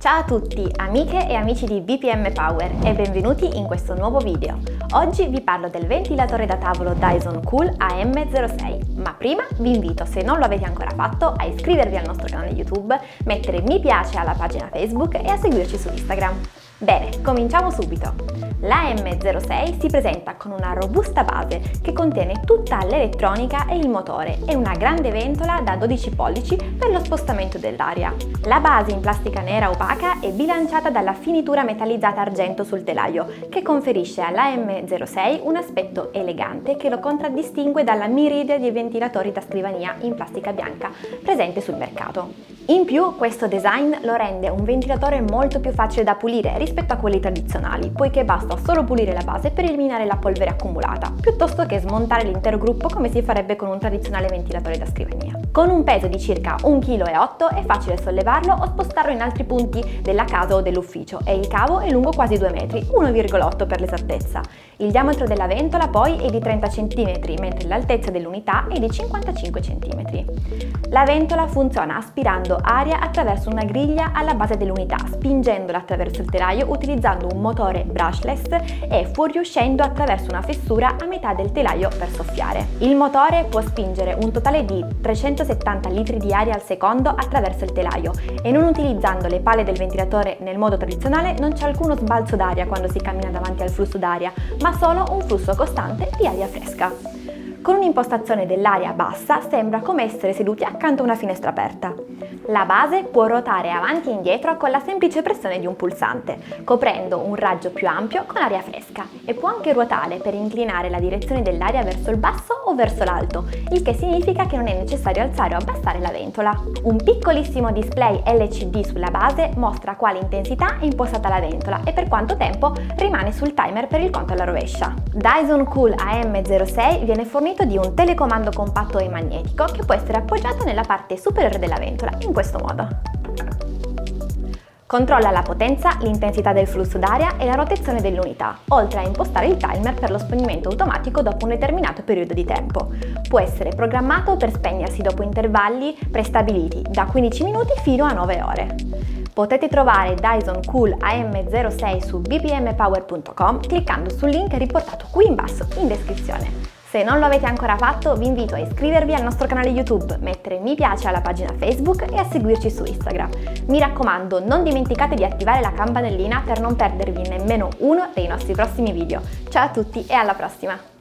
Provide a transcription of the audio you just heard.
Ciao a tutti, amiche e amici di BPM Power e benvenuti in questo nuovo video. Oggi vi parlo del ventilatore da tavolo Dyson Cool AM06, ma prima vi invito, se non lo avete ancora fatto, a iscrivervi al nostro canale YouTube, mettere mi piace alla pagina Facebook e a seguirci su Instagram. Bene, cominciamo subito! La M06 si presenta con una robusta base che contiene tutta l'elettronica e il motore e una grande ventola da 12 pollici per lo spostamento dell'aria. La base in plastica nera opaca è bilanciata dalla finitura metallizzata argento sul telaio, che conferisce alla M06 un aspetto elegante che lo contraddistingue dalla miriade di ventilatori da scrivania in plastica bianca presente sul mercato. In più, questo design lo rende un ventilatore molto più facile da pulire rispetto a quelli tradizionali, poiché basta solo pulire la base per eliminare la polvere accumulata, piuttosto che smontare l'intero gruppo come si farebbe con un tradizionale ventilatore da scrivania. Con un peso di circa 1,8 kg è facile sollevarlo o spostarlo in altri punti della casa o dell'ufficio e il cavo è lungo quasi 2 metri, 1,8 per l'esattezza. Il diametro della ventola poi è di 30 cm, mentre l'altezza dell'unità è di 55 cm. La ventola funziona aspirando aria attraverso una griglia alla base dell'unità, spingendola attraverso il telaio utilizzando un motore brushless e fuoriuscendo attraverso una fessura a metà del telaio per soffiare. Il motore può spingere un totale di 370 litri di aria al secondo attraverso il telaio e non utilizzando le pale del ventilatore nel modo tradizionale non c'è alcuno sbalzo d'aria quando si cammina davanti al flusso d'aria, ma solo un flusso costante di aria fresca. Con un'impostazione dell'aria bassa sembra come essere seduti accanto a una finestra aperta. La base può ruotare avanti e indietro con la semplice pressione di un pulsante, coprendo un raggio più ampio con aria fresca, e può anche ruotare per inclinare la direzione dell'aria verso il basso o verso l'alto, il che significa che non è necessario alzare o abbassare la ventola. Un piccolissimo display LCD sulla base mostra a quale intensità è impostata la ventola e per quanto tempo rimane sul timer per il conto alla rovescia. Dyson Cool AM06 viene fornito di un telecomando compatto e magnetico che può essere appoggiato nella parte superiore della ventola, in questo modo. Controlla la potenza, l'intensità del flusso d'aria e la rotazione dell'unità, oltre a impostare il timer per lo spegnimento automatico dopo un determinato periodo di tempo. Può essere programmato per spegnersi dopo intervalli prestabiliti, da 15 minuti fino a 9 ore. Potete trovare Dyson Cool AM06 su bpmpower.com cliccando sul link riportato qui in basso in descrizione. Se non lo avete ancora fatto, vi invito a iscrivervi al nostro canale YouTube, mettere mi piace alla pagina Facebook e a seguirci su Instagram. Mi raccomando, non dimenticate di attivare la campanellina per non perdervi nemmeno uno dei nostri prossimi video. Ciao a tutti e alla prossima!